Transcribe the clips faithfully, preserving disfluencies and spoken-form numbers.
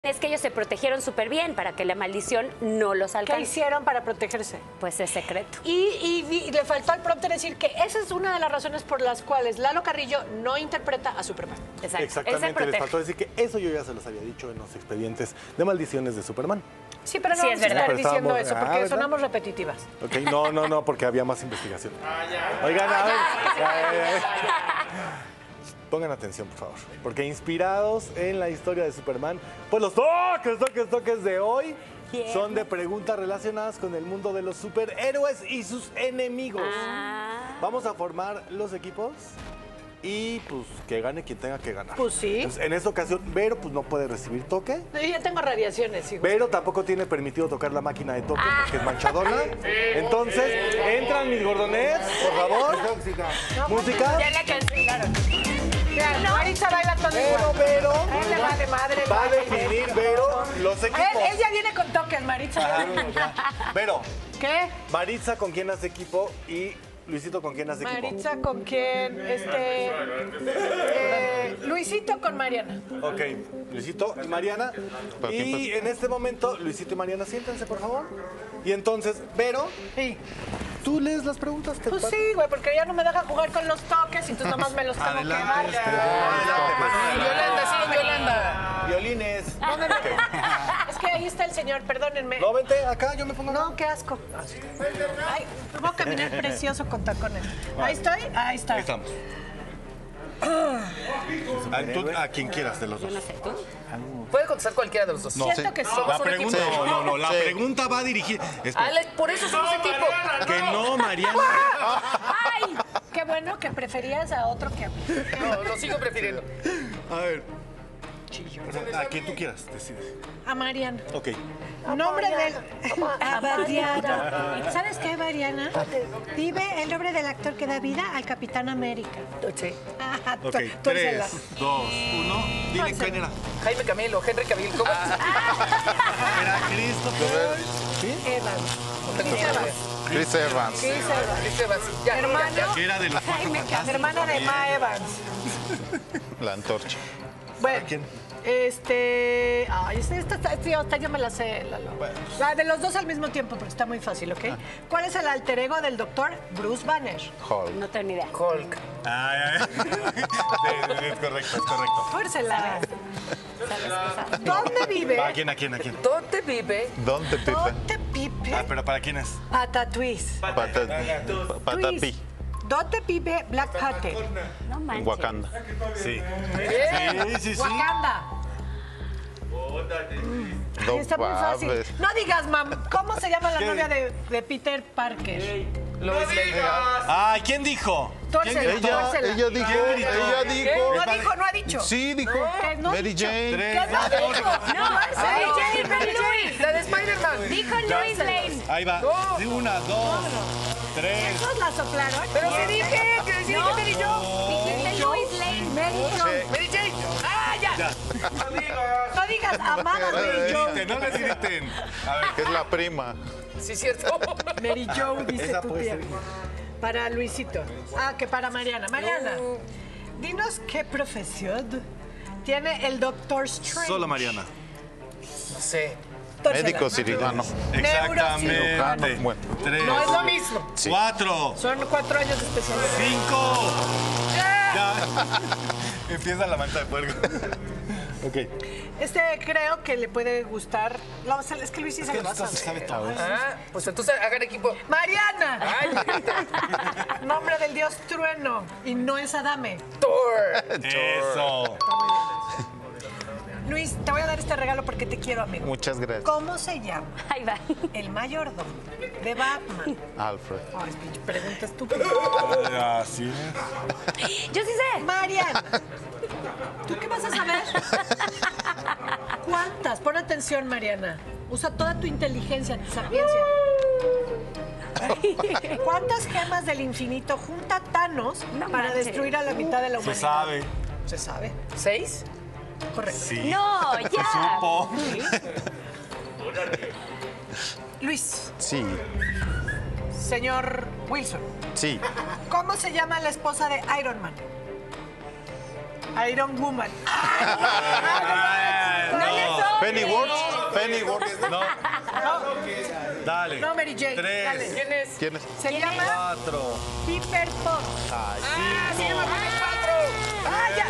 Es que ellos se protegieron súper bien para que la maldición no los alcance. ¿Qué hicieron para protegerse? Pues es secreto. Y, y, y le faltó al prompter decir que esa es una de las razones por las cuales Lalo Carrillo no interpreta a Superman. Exacto. Exactamente, les faltó decir que eso yo ya se los había dicho en los expedientes de maldiciones de Superman. Sí, pero no Sí, vamos es a verdad. estar Pero diciendo estábamos- eso, ah, porque ¿verdad? sonamos repetitivas. Ok, no, no, no, porque había más investigación. Oigan, a ver. ya, ya, ya. Pongan atención, por favor. Porque inspirados en la historia de Superman, pues los toques, toques, toques de hoy ¿Quién? son de preguntas relacionadas con el mundo de los superhéroes y sus enemigos. Ah. Vamos a formar los equipos y pues que gane quien tenga que ganar. Pues sí. Entonces, en esta ocasión, Vero pues no puede recibir toque. No, yo ya tengo radiaciones, hijo. Vero tampoco tiene permitido tocar la máquina de toque porque es manchadona. Entonces, entran mis gordonets, por favor. Música. Ya la cancelaron. Ya, Maritza baila todo Pero, igual. Vero, A él le vale madre. va a baile, definir, baile. Vero, los equipos. Él, ella viene con toques, Maritza. Vero, ¿Qué? Maritza con quién hace equipo y Luisito con quién hace equipo. Maritza con quién, este, eh, Luisito con Mariana. Ok, Luisito y Mariana. Y en este momento, Luisito y Mariana, siéntense, por favor. Y entonces, Vero, Sí. tú lees las preguntas. ¿te Pues parece? sí, güey, porque ya no me deja jugar con los toques y entonces nomás me los tengo que dar. Yolanda, sí, Yolanda. Violines. Es que ahí está el señor, perdónenme. No, vente acá, yo me pongo acá. No, qué asco. Ay, voy a caminar precioso con tacones. Ahí estoy, ahí está. Ahí estamos. A, tú, a quien quieras de los dos. No sé, ¿tú? Puede contestar cualquiera de los dos. Siento que sí. La un pregunta, equipo. no, no, no, la Sí. pregunta va dirigida. Espera. Ale, por eso somos equipo. Que no, Mariana. ¡Ay! Qué bueno que preferías a otro que a mí. No, lo sigo prefiriendo. A ver. A quien tú quieras, decides. A Mariana. Ok. Nombre del... A Mariana. ¿Sabes qué, Mariana? Vive el nombre del actor que da vida al Capitán América. Sí. Ah, tú- Ok, tú eres la- tres, dos, uno. Dile quién era. Jaime Camilo, Henry Cavill, ¿cómo? Era Christopher. Evans. Chris Evans. Chris Evans. Chris Evans. Chris Evans. Ya, Hermano, ya, Que era de los cuatro fantásticos. hermana de Ma Evans. La antorcha. Bueno, quién? este... Ay, esta, esta, esta, esta- esta yo me la sé, Lalo. La de los dos al mismo tiempo, porque está muy fácil, ¿ok? ¿Cuál es el alter ego del doctor Bruce Banner? Hulk. No tengo ni idea. ya. Hulk. Ay, ay. Sí, es correcto, es correcto. Fuérzela. ¿Dónde vive? ¿A quién, a quién, a quién? ¿Dónde vive? ¿Dónde Pipe? ¿Dónde vive? Ah, pero ¿para quién es? Patatwist. Pata, Patapi. ¿Dónde vive Black Panther? No En manches. Wakanda. Sí. Bien. Sí, sí, sí. Wakanda. No Está muy fácil. mames. No digas, mam. ¿Cómo se llama la ¿Qué? novia de, de Peter Parker? Lois Lane. Ay, ¿quién dijo? Tórcela, ¿Quién Ella, tórcela. ella dijo, ¿Quién gritó? ella dijo. No dijo, no ha dicho. Sí, dijo. Que no ha Mary dicho. Jane. Tres, ¿Qué no dos, dijo? No, Mary Mary Jane, Mary Jane. La de Spider-Man. Dijo Louis Lane. Ahí va. Sí, una, dos, tres. ¿Esos la soplaron? Pero sí dije, que sí dije Mary Jo. Dijiste Louis Lane. Mary Jo. Mary Jane. ¡Ah, ya! No digas amada Mary Jo. Griten, no les griten. A ver. Que es la prima. Sí, cierto. Mary Jo, dice Esa tu puede tía. ser. Para Luisito. Ah, que para Mariana. Mariana, dinos qué profesión tiene el Doctor Strange. Solo Mariana. No sé. Tórsela. Médico cirujano. Exactamente. Neurocirujano. Bueno. Tres. No es lo mismo. Sí. Cuatro. Son cuatro años de especialidad. Cinco. Ya. Empieza la manta de puerco. Ok. Este creo que le puede gustar. No, o sea, es que Luis sí se lo vas a sabe hacer. todo. Ah, pues entonces hagan equipo. ¡Mariana! Ay, Nombre del dios trueno. Y no es Adame. Thor. Eso. Luis, te voy a dar este regalo porque te quiero, amigo. Muchas gracias. ¿Cómo se llama Ahí va. el mayordomo de Batman? Alfred. Ay, es pinche pregunta estúpida. Así es. Yo sí sé. Mariana, ¿tú qué vas a saber? ¿Cuántas? Pon atención, Mariana. Usa toda tu inteligencia, tu sapiencia. ¿Cuántas gemas del infinito junta Thanos No para manches. destruir a la mitad de la Se humanidad? sabe. Se sabe. ¿Seis? Correcto. Sí. No, Se ya. supo. Luis, Sí, señor Wilson, sí. ¿cómo se llama la esposa de Iron Man? Iron Woman. No le soy. Pennyworth. Pennyworth. No. Dale. No, Mary Jane. Tres. Dale. ¿Quién es? ¿Quién es? Se llama Cuatro. Pepper Potts. Ah, se llama Gwyneth Paltrow. ¡Ah, ya!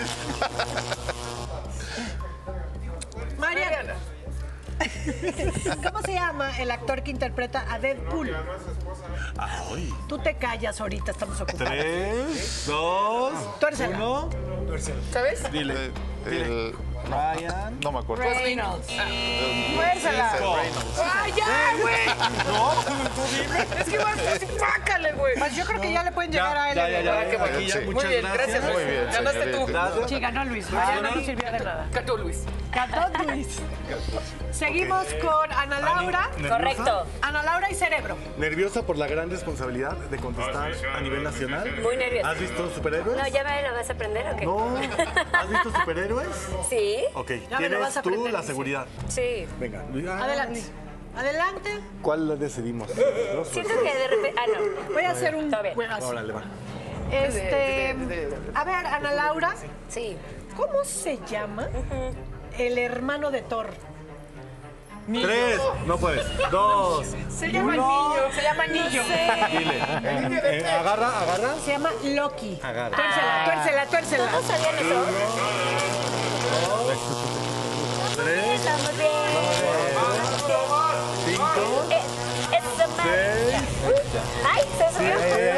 Mariana. Mariana. ¿Cómo se llama el actor que interpreta a Deadpool? Ay. Tú te callas ahorita, estamos ocupados. Tres, dos, Tuércela. uno. ¿Sabes? Dile. Eh, El... Ryan. No me acuerdo. Reynolds. Eh, Tuércela. Reynolds. ¡Ay, ya, güey! No, tú dime. Es que vas así, pácale, güey. Pues yo creo que ya le pueden llegar a él. Ya, ya, ya. Ah, qué bueno. Aquí ya, Sí. Muy muchas bien, gracias, Luis. Muy bien, Ganaste tú. señorita. Gracias. Sí, ganó Luis. Mariana no sirvió de nada. Cantó Luis. Ganó Luis. Seguimos con Ana Laura. ¿Nerviosa? Correcto. Ana Laura y Cerebro. ¿Nerviosa por la gran responsabilidad de contestar a nivel nacional? Muy nerviosa. ¿Has visto superhéroes? No, ¿ya me lo vas a aprender o qué? No. ¿Has visto superhéroes? Sí. Ok, Ya me lo vas tienes a tú aprender, la dice. seguridad. Sí. Venga, Luis. Adelante. Adelante. ¿Cuál decidimos? Dos, Siento que de repente... Ah, no. Voy a hacer un Está bien. juegazo. Órale, va. Este, a ver, Ana Laura, Sí. ¿cómo se llama el hermano de Thor? Tres, no puedes. Dos. Se llama Niño. Se llama Niño. Dile. Eh, agarra, agarra. Se llama Loki. Agarra. Tuércela, tuércela, tuércela. ¿Todos sabían eso? Tres, Estamos bien. cinco, Eh, es the man. seis. ¡Ay, se subió!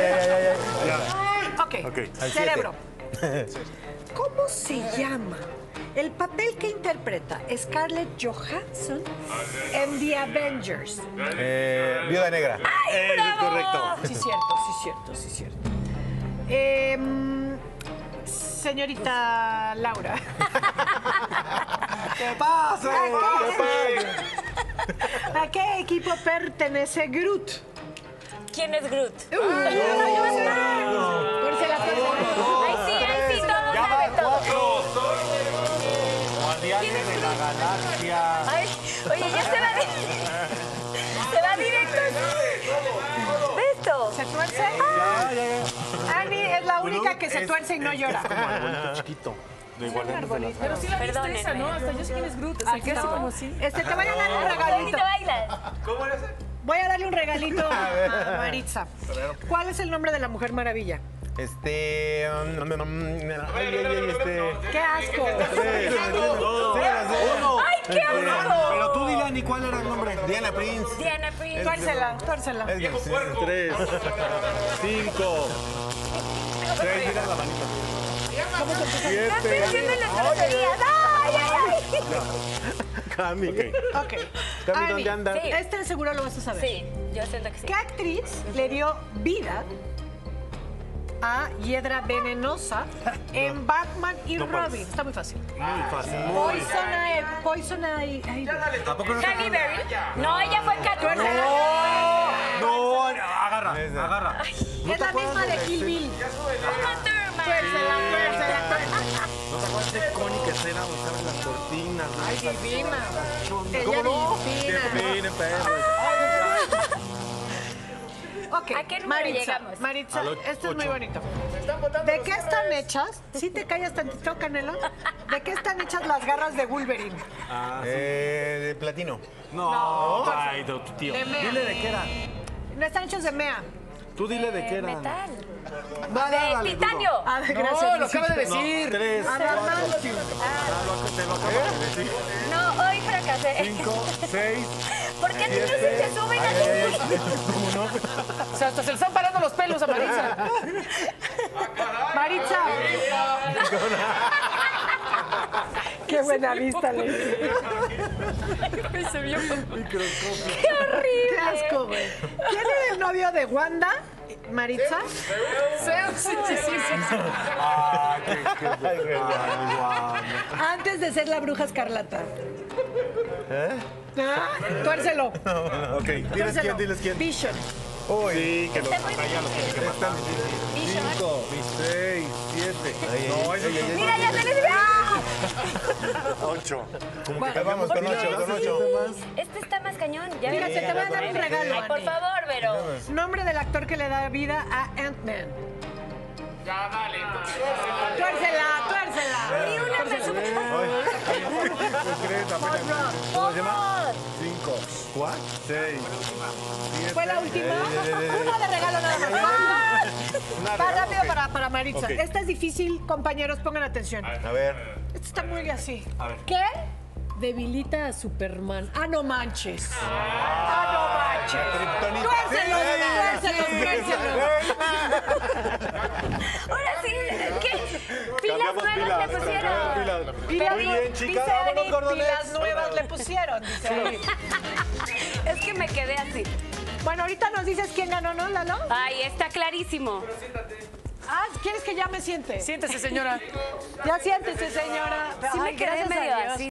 Ya. Ok, Ok, Cerebro. ¿Cómo se llama el papel que interpreta Scarlett Johansson en The Avengers? Eh, Viuda Negra. Eso es correcto. Sí, cierto, sí, cierto, sí, cierto. Em, señorita Laura. ¿Qué pasa? ¿A qué equipo pertenece Groot? ¿Quién es Groot? Tuércela, tuércela. Ay, sí, ay, sí, todos saben todo. Guardianes de la Galaxia. Ay, oye, ya se va de... Se va directo. ¿Ves esto? ¿Se tuerce? Ya, ya, ya. Ani es la única que se Es- tuerce y no es- llora. Es como el arbolito chiquito. De Guardianes de la Pero sí la viste Perdónenme. esa, ¿no? Hasta yo sé quién es Groot. O sea, que así como sí. Este, te voy a dar un Ahorita regalito. bailas. Voy a darle un regalito a Maritza. ¿Cuál es el nombre de la Mujer Maravilla? Este. um, um, um, ay, ay, ay, este. ¡Qué asco! Uno. ¡Ay, qué asco! Pero tú dile, Ani, ¿cuál era el nombre? Diana Prince. Diana Prince. Tuércela, tuércela. Es que- Tres, cinco, seis, mira la manita. Estoy haciendo las groserías. ¡Ay, ay, ay! Cami. Ok. Ok. Cami, Ani, ¿dónde andas? Sí. este seguro lo vas a saber. Sí, yo siento que sí. ¿Qué actriz le dio vida a Hiedra Venenosa en Batman y Robin? Está muy fácil. Muy fácil. Poison Ivy. Poison Ivy. ¿A poco no te Halle Berry. No, ella fue Catwoman. No, agarra, agarra. Es la misma de Kill Bill. Uma Thurman. Tuércela, tuércela, tuércela. ¿No te acuerdas de icónica escena donde estaban las cortinas? Ay, divina. ¿Cómo Ella no? divina. Miren, perros. Ok, ¿A qué número Maritza, llegamos? Maritza, Al esto es muy ocho. bonito. ¿De qué están hechas? ¿Sí te callas tantito, Canelo? ¿De qué están hechas las garras de Wolverine? Eh, de platino. No, ay, tu tu tío. De Mea. Dile de qué era. No están hechos de mea. Tú dile de qué era. Metal. Va, De dale, titanio. Ah, No, gracias. lo acaba de Luisito. decir. Tres. Adamantium. Te lo acabo de decir. No, hoy fracasé. Cinco, seis. ¿Por qué niños se suben así? O sea, hasta se le están parando los pelos a Maritza. Maritza. Qué buena vista, le Se vio ¡Qué horrible! Qué asco, güey. ¿Quién era el novio de Wanda? Maritza. Sí, sí, sí, sí. Antes de ser la bruja escarlata. ¿Eh? Tuércelo. Ok, diles Tuércelo. quién, diles quién. Vision. Sí, que los Está muy allá los tienen que matar. Vision. Cinco, seis, siete. No, eso es Mira, ya se les ¡Ah! ocho. Vamos con ocho, con ocho. Este está más cañón. Ya Fíjate, te voy a dar un regalo, Ay, por Ani. favor, Vero. Nombre del actor que le da vida a Ant-Man. Ya, dale. Tuércela, tuércela. Ni una me supe. ¿Cómo se llama? Cinco, cuatro, seis. ¿Fue la última? Una de regalo nada más. Va rápido para, para Maritza. Ok. Esta es difícil, compañeros, pongan atención. A ver. Esto está muy así. ¿Qué debilita a Superman? Ah, no manches. Ah, no manches. Tuércelo, tuércelo, tuércelo. Ahora sí, ¿qué? Pilas Cambiamos nuevas pilas, le pusieron. cambiamos pilas. Pilas Muy nu- bien, chicas, dice vámonos, Ani, gordones. pilas nuevas le pusieron, dice Ani. Es que me quedé así. Bueno, ahorita nos dices quién ganó, ¿no, Lalo? Ay, está clarísimo. Ah, ¿quieres que ya me siente? Siéntese, señora. Ya siéntese, señora. Sí me Ay, quedé gracias a medio Dios. así.